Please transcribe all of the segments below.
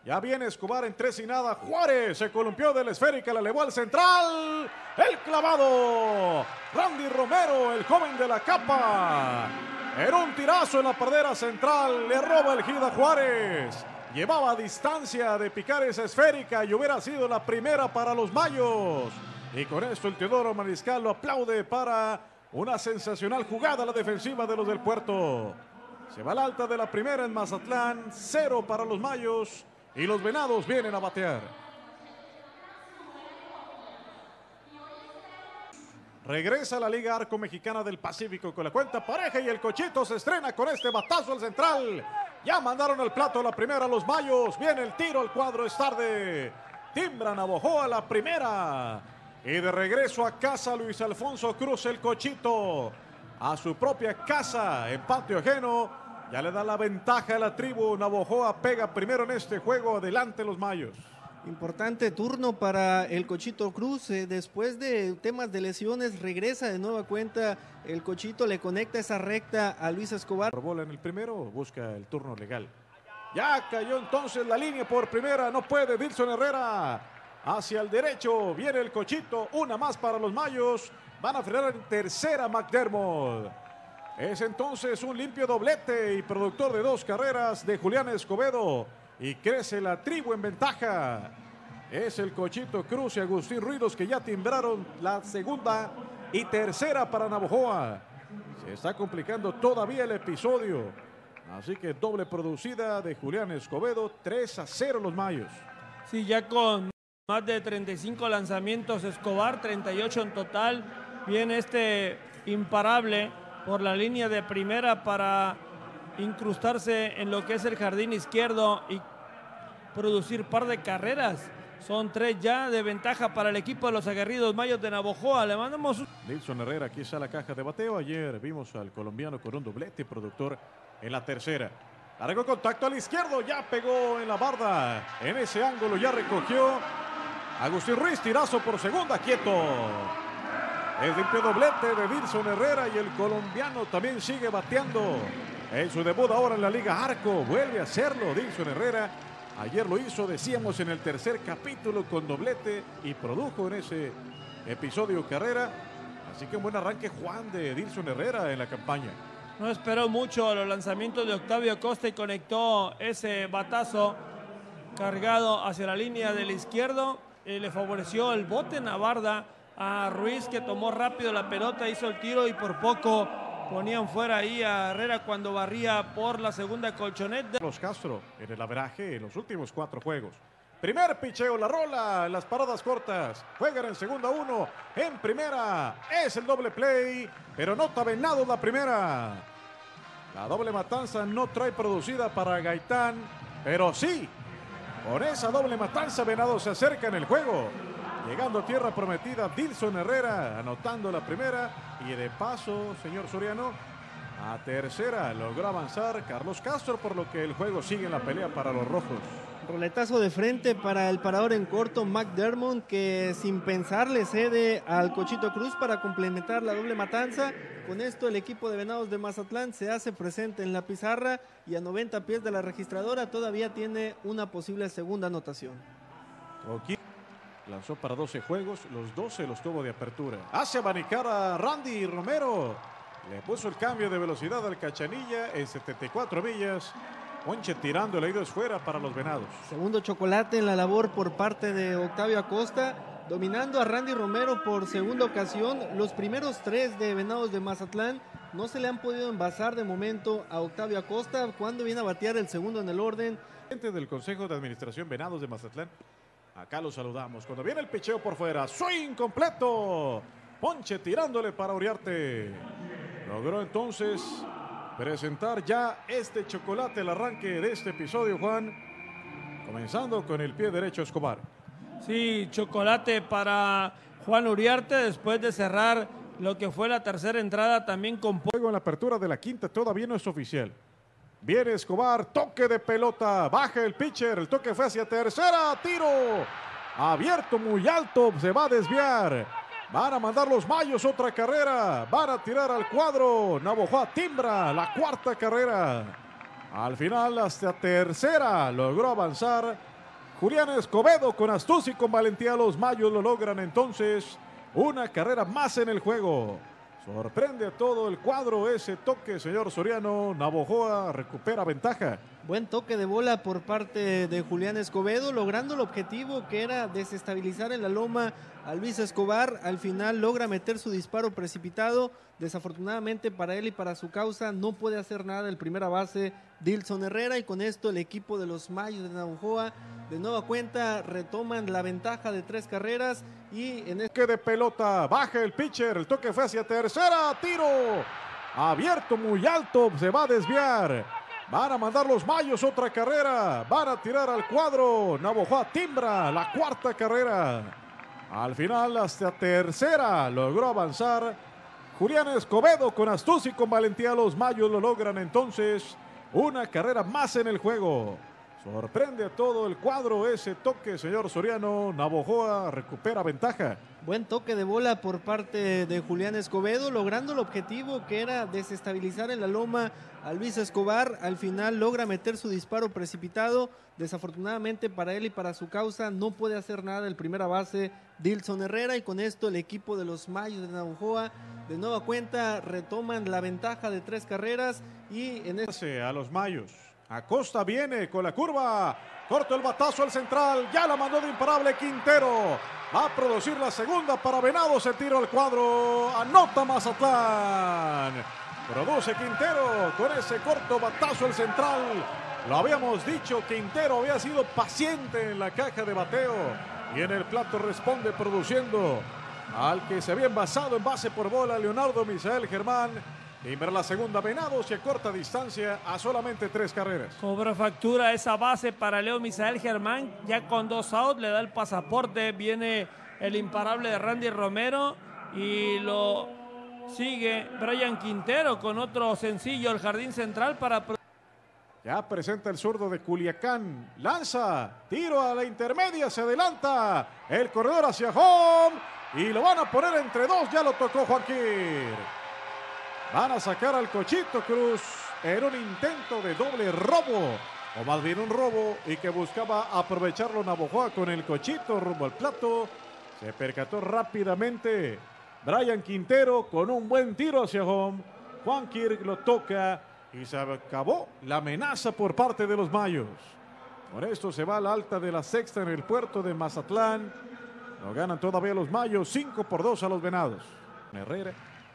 Ya viene Escobar en 3 y nada. Juárez se columpió de la esférica, la elevó al central. El clavado. Randy Romero, el joven de la capa. Era un tirazo en la pradera central. Le roba el hit a Juárez. Llevaba distancia de picar esa esférica y hubiera sido la primera para los Mayos. Y con esto el Teodoro Mariscal lo aplaude para una sensacional jugada a la defensiva de los del Puerto. Se va al alta de la primera en Mazatlán. 0 para los Mayos. Y los Venados vienen a batear. Regresa a la Liga Arco Mexicana del Pacífico con la cuenta pareja y el Cochito se estrena con este batazo al central. Ya mandaron el plato a la primera los Mayos. Viene el tiro al cuadro, es tarde. Timbra Navojoa a la primera. Y de regreso a casa Luis Alfonso Cruz, el Cochito. A su propia casa en patio ajeno. Ya le da la ventaja a la tribu. Navojoa pega primero en este juego. Adelante los Mayos. Importante turno para el Cochito Cruz. Después de temas de lesiones, regresa de nueva cuenta el Cochito. Le conecta esa recta a Luis Escobar. Por bola en el primero, busca el turno legal. Ya cayó entonces la línea por primera. No puede Dilson Herrera. Hacia el derecho viene el Cochito. Una más para los Mayos. Van a frenar en tercera McDermott. Es entonces un limpio doblete y productor de 2 carreras de Julián Escobedo. Y crece la tribu en ventaja. Es el Cochito Cruz y Agustín Ruiz que ya timbraron la segunda y tercera para Navojoa. Se está complicando todavía el episodio. Así que doble producida de Julián Escobedo. 3-0 los Mayos. Sí, ya con más de 35 lanzamientos Escobar, 38 en total. Viene este imparable por la línea de primera para incrustarse en lo que es el jardín izquierdo y producir par de carreras. Son 3 ya de ventaja para el equipo de los aguerridos Mayos de Navojoa. Le mandamos Dilson Herrera, aquí está la caja de bateo. Ayer vimos al colombiano con un doblete productor en la tercera. Largo contacto al izquierdo, ya pegó en la barda. En ese ángulo ya recogió Agustín Ruiz, tirazo por segunda, quieto. El limpio doblete de Dilson Herrera y el colombiano también sigue bateando. En su debut ahora en la Liga Arco, vuelve a hacerlo Dilson Herrera. Ayer lo hizo, decíamos, en el tercer capítulo con doblete y produjo en ese episodio carrera. Así que un buen arranque Juan de Dilson Herrera en la campaña. No esperó mucho los lanzamientos de Octavio Costa y conectó ese batazo cargado hacia la línea del izquierdo. Le favoreció el bote en la barda a Ruiz, que tomó rápido la pelota, hizo el tiro y por poco ponían fuera ahí a Herrera cuando barría por la segunda colchoneta. Los Castro en el averaje en los últimos 4 juegos. Primer picheo, la rola en las paradas cortas. Juegan en segunda 1, en primera. Es el doble play, pero nota Venados la primera. La doble matanza no trae producida para Gaitán, pero sí, con esa doble matanza Venados se acerca en el juego. Llegando a tierra prometida, Dilson Herrera anotando la primera. Y de paso, señor Soriano, a tercera logró avanzar Carlos Castro, por lo que el juego sigue en la pelea para los rojos. Roletazo de frente para el parador en corto McDermott, que sin pensar le cede al Cochito Cruz para complementar la doble matanza. Con esto el equipo de Venados de Mazatlán se hace presente en la pizarra y a 90 pies de la registradora todavía tiene una posible segunda anotación. Aquí lanzó para 12 juegos, los 12 los tuvo de apertura. Hace abanicar a Randy Romero. Le puso el cambio de velocidad al Cachanilla en 74 millas. Ponche tirando, el oído es fuera para los Venados. Segundo chocolate en la labor por parte de Octavio Acosta, dominando a Randy Romero por segunda ocasión. Los primeros 3 de Venados de Mazatlán no se le han podido envasar de momento a Octavio Acosta cuando viene a batear el segundo en el orden. Del Consejo de Administración Venados de Mazatlán. Acá lo saludamos. Cuando viene el picheo por fuera, swing completo. Ponche tirándole para Uriarte. Logró entonces presentar ya este chocolate, el arranque de este episodio, Juan. Comenzando con el pie derecho Escobar. Sí, chocolate para Juan Uriarte después de cerrar lo que fue la tercera entrada también con juego en la apertura de la quinta, todavía no es oficial. Viene Escobar, toque de pelota, baja el pitcher, el toque fue hacia tercera, tiro abierto muy alto, se va a desviar. Van a mandar los Mayos otra carrera, van a tirar al cuadro. Navojoa timbra la cuarta carrera. Al final hasta tercera logró avanzar Julián Escobedo con astucia y con valentía los mayos lo logran entonces una carrera más en el juego. Sorprende a todo el cuadro ese toque, señor Soriano. Navojoa recupera ventaja. Buen toque de bola por parte de Julián Escobedo, logrando el objetivo que era desestabilizar en la loma a Luis Escobar. Al final logra meter su disparo precipitado. Desafortunadamente para él y para su causa no puede hacer nada el primera base Dilson Herrera, y con esto el equipo de los Mayos de Navojoa de nueva cuenta retoman la ventaja de 3 carreras. Y en este toque de pelota, baja el pitcher, el toque fue hacia tercera, tiro abierto muy alto, se va a desviar. Van a mandar los Mayos otra carrera, van a tirar al cuadro. Navojoa timbra la 4ª carrera. Al final hasta tercera logró avanzar Julián Escobedo con astucia y con valentía los Mayos lo logran entonces una carrera más en el juego. Sorprende a todo el cuadro ese toque, señor Soriano. Navojoa recupera ventaja. Buen toque de bola por parte de Julián Escobedo, logrando el objetivo que era desestabilizar en la loma a Luis Escobar. Al final logra meter su disparo precipitado. Desafortunadamente para él y para su causa no puede hacer nada el primera base Dilson Herrera, y con esto el equipo de los Mayos de Navojoa de nueva cuenta retoman la ventaja de 3 carreras. Y en este a los Mayos. Acosta viene con la curva, corto el batazo al central, ya la mandó de imparable Quintero, va a producir la segunda para Venados, el tiro al cuadro, anota Mazatlán, produce Quintero con ese corto batazo al central. Lo habíamos dicho, Quintero había sido paciente en la caja de bateo y en el plato responde produciendo al que se había envasado en base por bola Leonardo Misael Germán. Timber la segunda, Venados, y a corta distancia a solamente 3 carreras. Cobra factura esa base para Leo Misael Germán, ya con 2 outs, le da el pasaporte, viene el imparable de Randy Romero y lo sigue Brian Quintero con otro sencillo, el jardín central para... Ya presenta el zurdo de Culiacán, lanza, tiro a la intermedia, se adelanta, el corredor hacia home y lo van a poner entre 2, ya lo tocó Joaquín. Van a sacar al Cochito Cruz en un intento de doble robo, o más bien un robo, y que buscaba aprovecharlo Navojoa con el Cochito rumbo al plato. Se percató rápidamente Brian Quintero con un buen tiro hacia home. Juan Kirk lo toca y se acabó la amenaza por parte de los Mayos. Por esto se va a la alta de la 6ª en el puerto de Mazatlán. Lo ganan todavía los Mayos, 5-2 a los Venados. Herrera.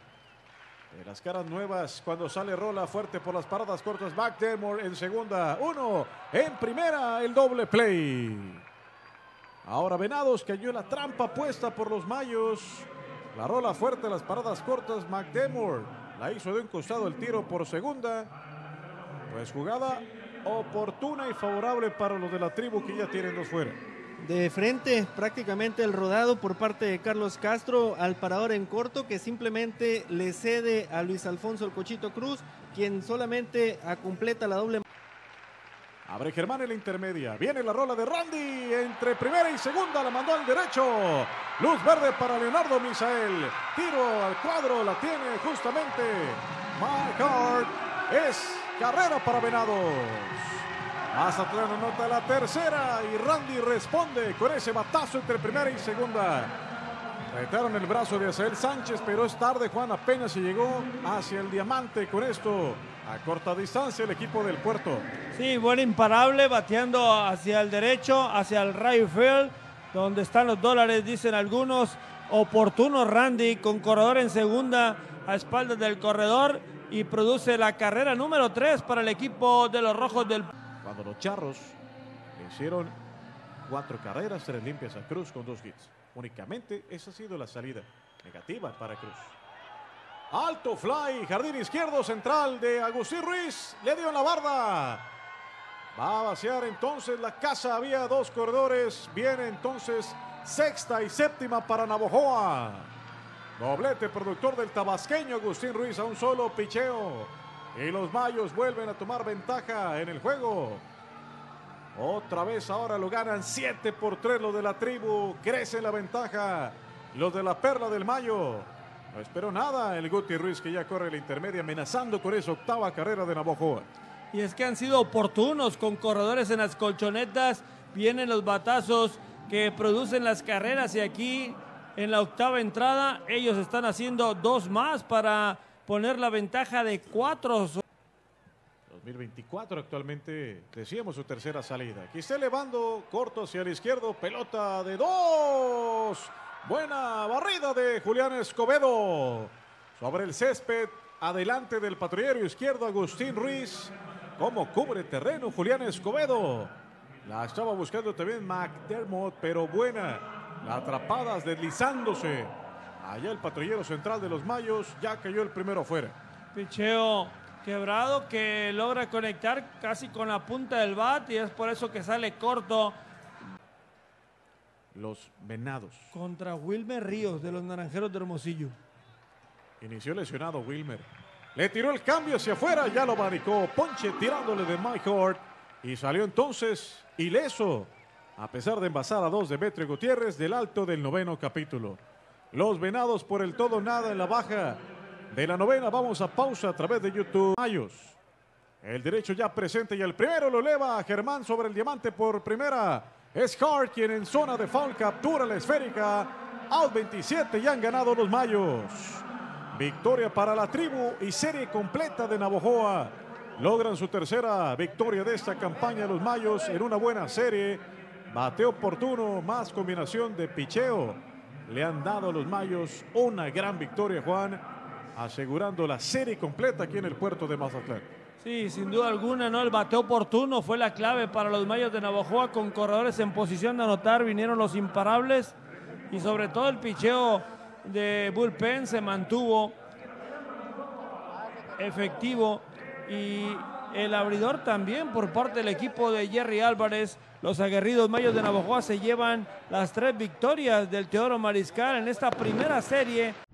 De las caras nuevas cuando sale rola fuerte por las paradas cortas. McDermott en segunda, 1 en primera, el doble play. Ahora Venados cayó en la trampa puesta por los Mayos. La rola fuerte, las paradas cortas. McDermott la hizo de un costado el tiro por segunda. Pues jugada oportuna y favorable para los de la tribu que ya tienen 2 fuera. De frente prácticamente el rodado por parte de Carlos Castro al parador en corto, que simplemente le cede a Luis Alfonso el Cochito Cruz, quien solamente completa la doble. Abre Germán en la intermedia, viene la rola de Randy entre primera y segunda, la mandó al derecho, luz verde para Leonardo Misael, tiro al cuadro, la tiene justamente My Heart, es carrera para Venados. Mazatlán anota la tercera y Randy responde con ese batazo entre primera y segunda. Retaron el brazo de Azael Sánchez, pero es tarde, Juan, apenas se llegó hacia el diamante. Con esto, a corta distancia, el equipo del puerto. Sí, buen imparable, bateando hacia el derecho, hacia el right field, donde están los dólares, dicen algunos. Oportuno Randy, con corredor en segunda, a espaldas del corredor, y produce la carrera número 3 para el equipo de los Rojos del... Cuando los Charros le hicieron 4 carreras, 3 limpias a Cruz con 2 hits. Únicamente esa ha sido la salida negativa para Cruz. Alto fly, jardín izquierdo central de Agustín Ruiz, le dio en la barda. Va a vaciar entonces la casa, había 2 corredores, viene entonces 6ª y 7ª para Navojoa. Doblete productor del tabasqueño Agustín Ruiz a un solo picheo. Y los Mayos vuelven a tomar ventaja en el juego. Otra vez ahora lo ganan 7-3 los de la tribu. Crece la ventaja los de la Perla del Mayo. No esperó nada el Guti Ruiz, que ya corre la intermedia amenazando con esa 8ª carrera de Navojoa. Y es que han sido oportunos con corredores en las colchonetas vienen los batazos que producen las carreras y aquí en la octava entrada ellos están haciendo 2 más para poner la ventaja de 4. 2024 actualmente, decíamos su tercera salida. Aquí está elevando, corto hacia el izquierdo, pelota de 2. Buena barrida de Julián Escobedo. Sobre el césped, adelante del patrullero izquierdo Agustín Ruiz. Cómo cubre terreno Julián Escobedo. La estaba buscando también McDermott, pero buena. La atrapada deslizándose. Allá el patrullero central de los Mayos, ya cayó el primero fuera. Picheo quebrado que logra conectar casi con la punta del bat y es por eso que sale corto. Los Venados. Contra Wilmer Ríos de los Naranjeros de Hermosillo. Inició lesionado Wilmer. Le tiró el cambio hacia afuera, ya lo maricó Ponche tirándole de Mike Hort. Y salió entonces ileso, a pesar de envasar a 2 de Demetrio Gutiérrez del alto del 9º capítulo. Los Venados por el todo nada en la baja de la 9ª. Vamos a pausa a través de YouTube. Mayos. El derecho ya presente y el primero lo eleva a Germán sobre el diamante por primera. Es Hart quien en zona de foul captura la esférica. Out 27 y han ganado los Mayos. Victoria para la tribu y serie completa de Navojoa. Logran su tercera victoria de esta campaña los Mayos en una buena serie. Bateo oportuno más combinación de picheo. Le han dado a los Mayos una gran victoria, Juan, asegurando la serie completa aquí en el puerto de Mazatlán. Sí, sin duda alguna, ¿no? El bateo oportuno fue la clave para los Mayos de Navojoa, con corredores en posición de anotar, vinieron los imparables y sobre todo el picheo de bullpen se mantuvo efectivo y el abridor también por parte del equipo de Jerry Álvarez. Los aguerridos Mayos de Navojoa se llevan las 3 victorias del Teodoro Mariscal en esta primera serie.